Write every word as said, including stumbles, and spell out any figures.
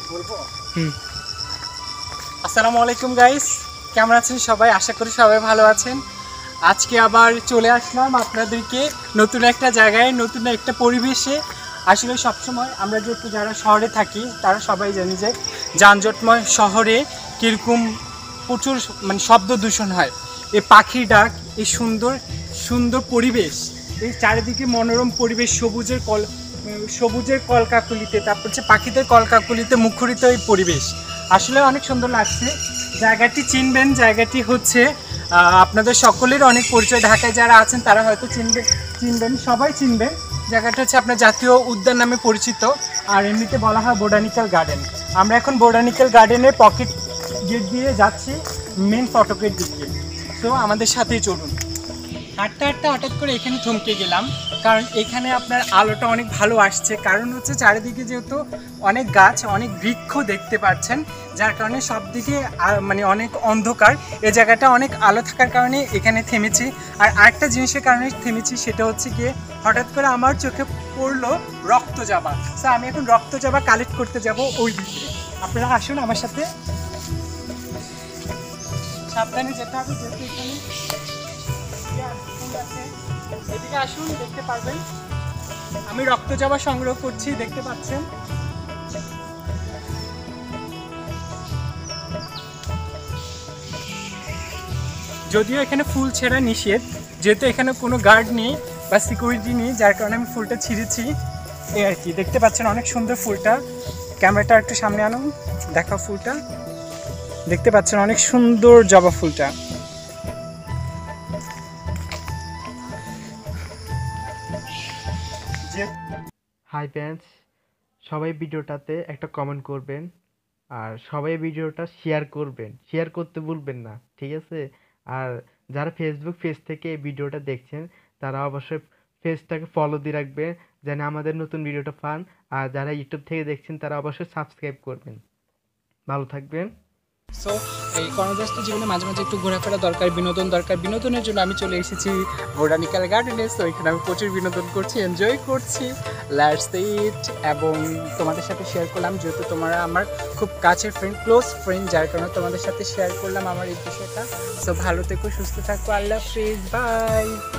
বলবো হুম আসসালামু আলাইকুম গাইস, কেমন আছেন সবাই? আশা করি সবাই ভালো আছেন। আজকে আবার চলে আসলাম আপনাদেরকে নতুন একটা জায়গায়, নতুন একটা পরিবেশে। আসলে সবসময় আমরা যেহেতু যারা শহরে থাকি তারা সবাই জানি যে যানজটময় শহরে কীরকম প্রচুর মানে শব্দ দূষণ হয়। এই পাখির ডাক, এই সুন্দর সুন্দর পরিবেশ, এই চারিদিকে মনোরম পরিবেশ, সবুজের কল সবুজের কলকাকলিতে, তারপর হচ্ছে পাখিদের কলকাকলিতে মুখরিত এই পরিবেশ আসলে অনেক সুন্দর লাগছে। জায়গাটি চিনবেন, জায়গাটি হচ্ছে আপনাদের সকলের অনেক পরিচয়, ঢাকায় যারা আছেন তারা হয়তো চিনবে চিনবেন সবাই চিনবেন। জায়গাটা হচ্ছে আপনার জাতীয় উদ্যান নামে পরিচিত, আর এমনিতে বলা হয় বোটানিক্যাল গার্ডেন। আমরা এখন বোটানিক্যাল গার্ডেনের পকেট গেট দিয়ে যাচ্ছি মেন ফটকের দিকে। তো আমাদের সাথেই চলুন। হাঁটতে হাঁটতে হঠাৎ করে এখানে থমকে গেলাম, কারণ এখানে আপনার আলোটা অনেক ভালো আসছে। কারণ হচ্ছে চারিদিকে যেহেতু অনেক গাছ, অনেক বৃক্ষ দেখতে পাচ্ছেন, যার কারণে সব দিকে মানে অনেক অন্ধকার। এই জায়গাটা অনেক আলো থাকার কারণে এখানে থেমেছি। আর আরেকটা জিনিসের কারণে থেমেছি, সেটা হচ্ছে গিয়ে হঠাৎ করে আমার চোখে পড়লো রক্তজাবা। সো আমি এখন রক্তজাবা কালেক্ট করতে যাব ওই দিকে। আপনারা আসুন আমার সাথে, সাবধানে যেতে হবে যেহেতু এখানে এদিকে আসুন, দেখতে পারবেন আমি রক্তজাবা সংগ্রহ করছি, দেখতে পাচ্ছেন। যদিও এখানে ফুল ছেঁড়া নিষেধ, যেহেতু এখানে কোনো গার্ড নেই বা সিকিউরিটি নেই, যার কারণে আমি ফুলটা ছিঁড়েছি এই আর কি। দেখতে পাচ্ছেন অনেক সুন্দর ফুলটা। ক্যামেরাটা একটু সামনে আনুন, দেখাও ফুলটা। দেখতে পাচ্ছেন অনেক সুন্দর জবা ফুলটা। হাই ফ্রেন্ডস, সবাই ভিডিওটাতে একটা কমেন্ট করবেন আর সবাই ভিডিওটা শেয়ার করবেন, শেয়ার করতে ভুলবেন না, ঠিক আছে? আর যারা ফেসবুক পেজ থেকে এই ভিডিওটা দেখছেন তারা অবশ্যই পেজটাকে ফলো দিয়ে রাখবেন যেন আমাদের নতুন ভিডিওটা পান। আর যারা ইউটিউব থেকে দেখছেন তারা অবশ্যই সাবস্ক্রাইব করবেন। ভালো থাকবেন। সো এই কর্মব্যস্ত জীবনে মাঝে মাঝে একটু ঘোরাফেরা দরকার, বিনোদন দরকার। বিনোদনের জন্য আমি চলে এসেছি বোটানিক্যাল গার্ডেনে। সো এখানে আমি প্রচুর বিনোদন করছি, এনজয় করছি, লেটস ইট। এবং তোমাদের সাথে শেয়ার করলাম, যেহেতু তোমরা আমার খুব কাছের ফ্রেন্ড, ক্লোজ ফ্রেন্ড, যার কারণে তোমাদের সাথে শেয়ার করলাম আমার এই বিষয়টা। সো ভালো থেকো, সুস্থ থাকো, আল্লাহ হাফেজ, বাই।